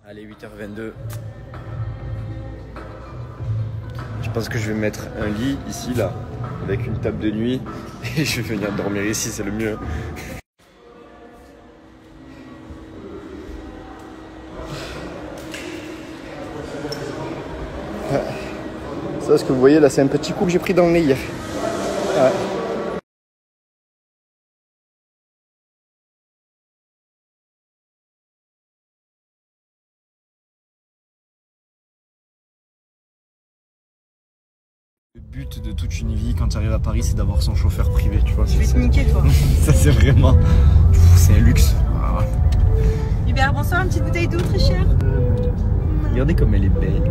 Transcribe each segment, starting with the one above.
Allez, 8h22. Je pense que je vais mettre un lit ici, là, avec une table de nuit. Et je vais venir dormir ici, c'est le mieux. Ça, ce que vous voyez là, c'est un petit coup que j'ai pris dans le nez hier. Ouais. Le but de toute une vie quand tu arrives à Paris, c'est d'avoir son chauffeur privé, tu vois. Je vais te niquer, toi. Ça, c'est vraiment... C'est un luxe. Ah. Hubert, bonsoir, une petite bouteille d'eau très chère. Regardez comme elle est belle.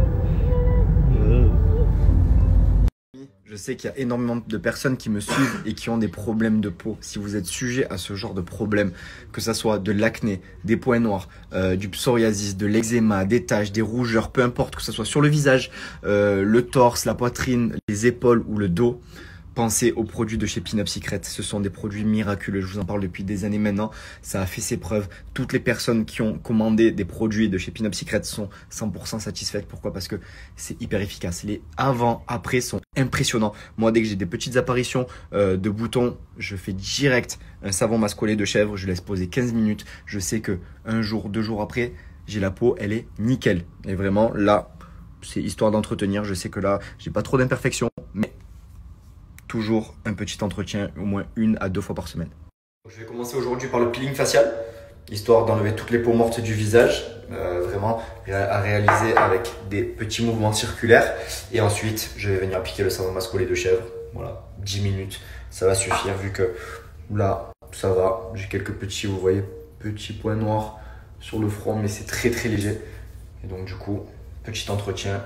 Je sais qu'il y a énormément de personnes qui me suivent et qui ont des problèmes de peau. Si vous êtes sujet à ce genre de problème, que ça soit de l'acné, des points noirs, du psoriasis, de l'eczéma, des taches, des rougeurs, peu importe, que ce soit sur le visage, le torse, la poitrine, les épaules ou le dos, pensez aux produits de chez Pin-Up Secret. Ce sont des produits miraculeux. Je vous en parle depuis des années maintenant. Ça a fait ses preuves. Toutes les personnes qui ont commandé des produits de chez Pin-Up Secret sont 100% satisfaites. Pourquoi? Parce que c'est hyper efficace. Les avant-après sont impressionnants. Moi, dès que j'ai des petites apparitions de boutons, je fais direct un savon masque au lait de chèvre. Je laisse poser 15 minutes. Je sais que un jour, 2 jours après, j'ai la peau, elle est nickel. Et vraiment, là, c'est histoire d'entretenir. Je sais que là, j'ai pas trop d'imperfections, mais toujours un petit entretien, au moins 1 à 2 fois par semaine. Je vais commencer aujourd'hui par le peeling facial, histoire d'enlever toutes les peaux mortes du visage, vraiment à réaliser avec des petits mouvements circulaires. Et ensuite, je vais venir appliquer le savon masque au lait de chèvre. Voilà, 10 minutes, ça va suffire vu que là, ça va. J'ai quelques petits, vous voyez, petits points noirs sur le front, mais c'est très très léger. Et donc du coup, petit entretien.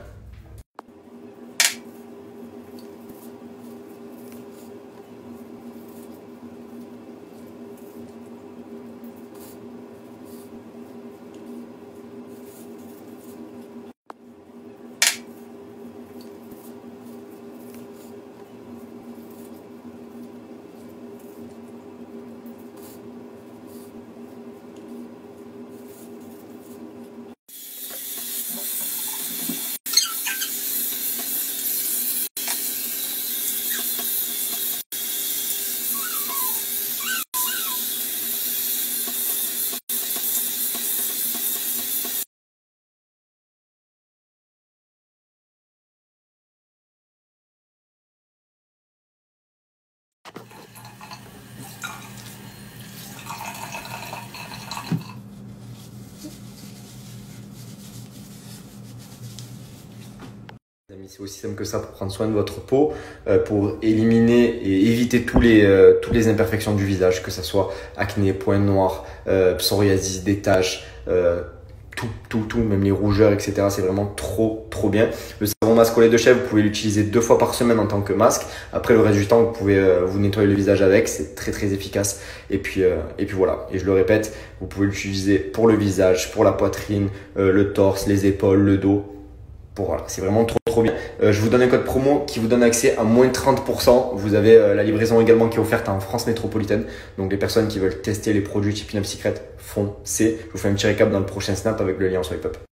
C'est aussi simple que ça pour prendre soin de votre peau, pour éliminer et éviter toutes les imperfections du visage, que ce soit acné, points noirs, psoriasis, des taches, tout, même les rougeurs, etc. C'est vraiment trop bien. Le savon masque au lait de chèvre, vous pouvez l'utiliser 2 fois par semaine en tant que masque. Après, le reste du temps, vous pouvez vous nettoyer le visage avec. C'est très efficace. Et puis voilà. Et je le répète, vous pouvez l'utiliser pour le visage, pour la poitrine, le torse, les épaules, le dos. Voilà, c'est vraiment trop bien. Je vous donne un code promo qui vous donne accès à moins 30%. Vous avez la livraison également qui est offerte en France métropolitaine. Donc les personnes qui veulent tester les produits chez Pin-Up Secret, foncez. Je vous fais un petit récap dans le prochain snap avec le lien en swipe up.